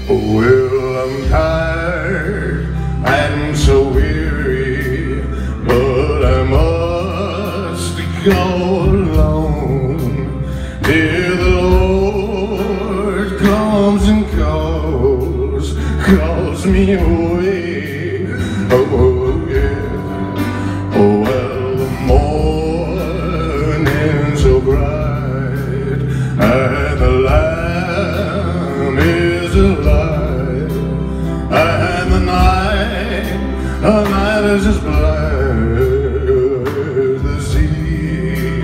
Well, I'm tired and so weary, but I must go alone. Here the Lord comes and calls me away. Oh yeah. Oh well, the morning's so bright and the Lamb is alive, and the night is as black as the sea.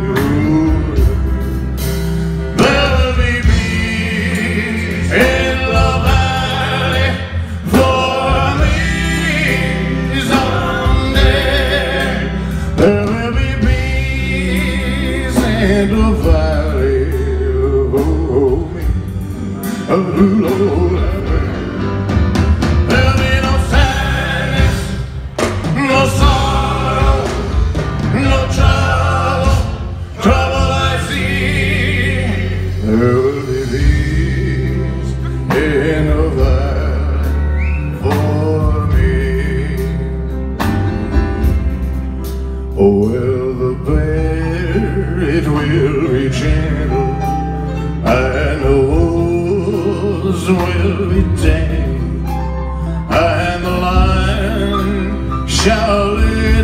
There'll be peace in the valley for me someday. There will be peace in the valley for me. Oh Lord, there'll be no sadness, no sorrow, no trouble I see. There will be peace in the valley for me. Oh well, the bear, it will be gentle, and the wolves will be tame, and the lion shall lay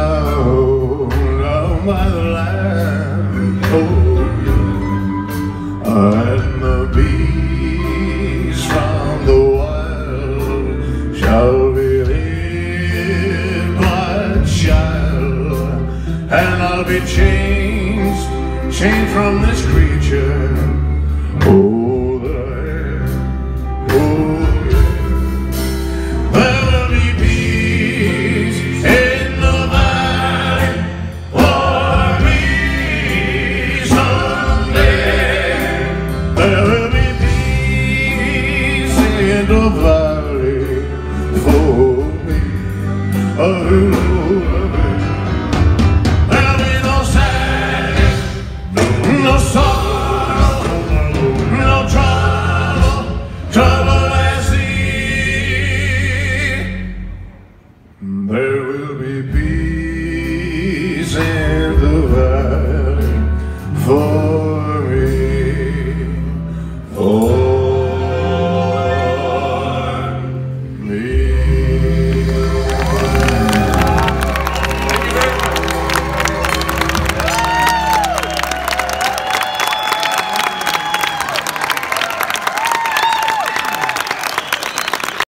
down by the lamb. Oh yeah. And the beasts from the wild shall be led by a child, and I'll be changed from this creature. Oh, there will be peace in the valley for me someday. There will be peace in the valley.